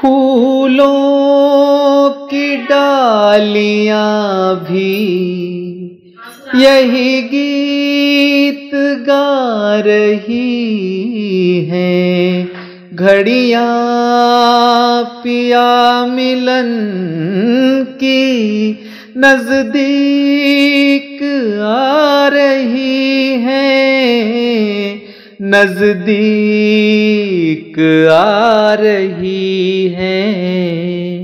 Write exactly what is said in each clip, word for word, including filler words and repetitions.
फूलों की डालियां भी यही गीत गा रही हैं। घड़ियां पिया मिलन की नजदीक आ रही हैं, नजदीक आ रही हैं।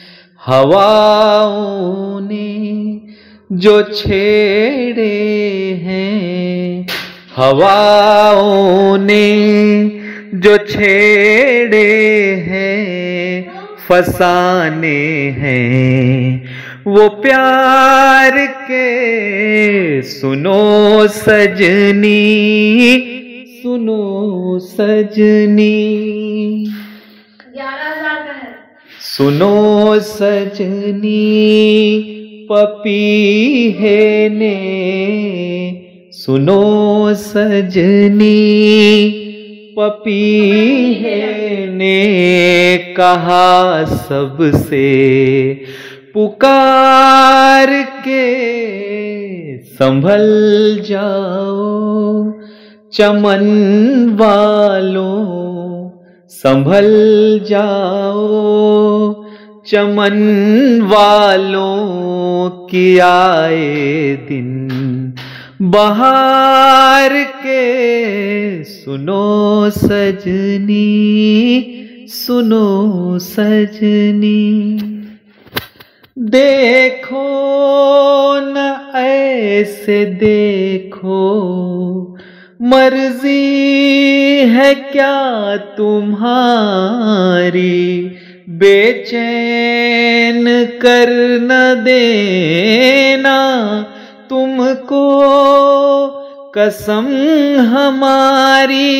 हवाओं ने जो छेड़े हैं, हवाओं ने जो छेड़े हैं, फसाने हैं वो प्यार के। सुनो सजनी, सुनो सजनी, ग्यारह हजार का है। सुनो सजनी, पपीहे ने, सुनो सजनी, पपीहे ने कहा सबसे पुकार के, संभल जाओ चमन वालों, संभल जाओ चमन वालों की आए दिन बहार के। सुनो सजनी, सुनो सजनी, देखो न ऐसे देखो, मर्जी है क्या तुम्हारी, बेचैन कर न देना तुमको कसम हमारी,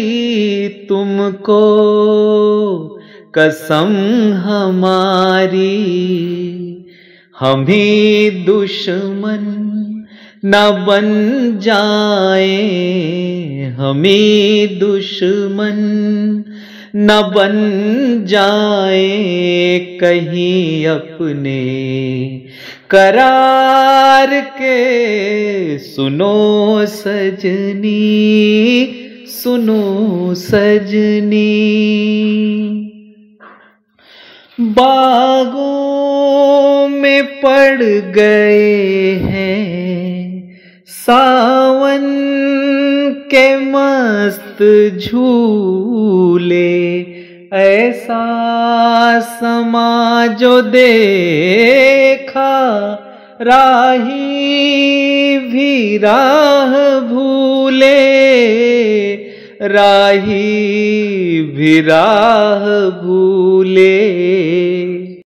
तुमको कसम हमारी। हम ही दुश्मन न बन जाए, हम ही दुश्मन न बन जाए कहीं अपने करार के। सुनो सजनी, सुनो सजनी, बागों में पड़ गए हैं सावन के मस्त झूले, ऐसा समा जो देखा राही भी राह भूले, राही भी राह भूले।